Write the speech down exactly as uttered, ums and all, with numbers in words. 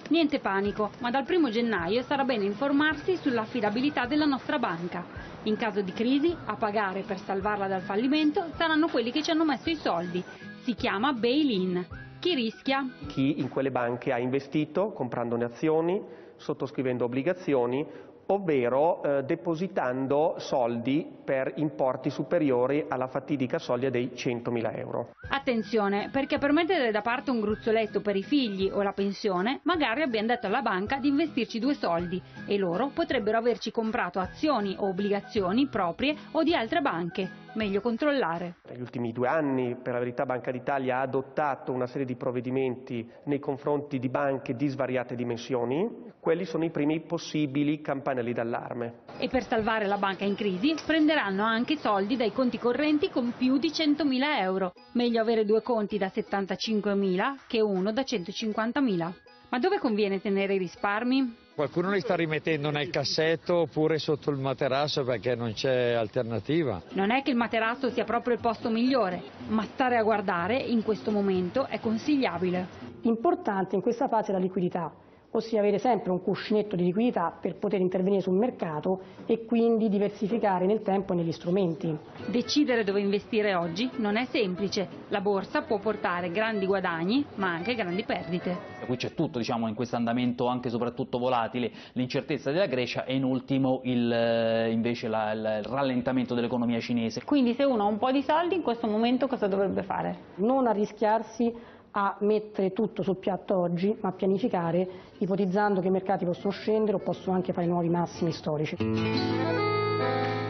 Niente panico, ma dal primo gennaio sarà bene informarsi sull'affidabilità della nostra banca. In caso di crisi, a pagare per salvarla dal fallimento saranno quelli che ci hanno messo i soldi. Si chiama bail-in. Chi rischia? Chi in quelle banche ha investito comprandone azioni, sottoscrivendo obbligazioni, ovvero eh, depositando soldi per importi superiori alla fatidica soglia dei centomila euro. Attenzione, perché per mettere da parte un gruzzoletto per i figli o la pensione, magari abbiamo detto alla banca di investirci due soldi e loro potrebbero averci comprato azioni o obbligazioni proprie o di altre banche. Meglio controllare. Negli ultimi due anni, per la verità, Banca d'Italia ha adottato una serie di provvedimenti nei confronti di banche di svariate dimensioni. Quelli sono i primi possibili campanelli d'allarme. E per salvare la banca in crisi prenderanno anche soldi dai conti correnti con più di centomila euro. Meglio avere due conti da settantacinquemila che uno da centocinquantamila. Ma dove conviene tenere i risparmi? Qualcuno li sta rimettendo nel cassetto oppure sotto il materasso perché non c'è alternativa. Non è che il materasso sia proprio il posto migliore, ma stare a guardare in questo momento è consigliabile. Importante in questa fase è la liquidità, ossia avere sempre un cuscinetto di liquidità per poter intervenire sul mercato e quindi diversificare nel tempo e negli strumenti. Decidere dove investire oggi non è semplice. La borsa può portare grandi guadagni, ma anche grandi perdite. Qui c'è tutto, diciamo, in questo andamento anche soprattutto volatile, l'incertezza della Grecia e in ultimo il, invece la, il rallentamento dell'economia cinese. Quindi se uno ha un po' di soldi in questo momento cosa dovrebbe fare? Non arrischiarsi a mettere tutto sul piatto oggi, ma pianificare, ipotizzando che i mercati possono scendere o possono anche fare nuovi massimi storici.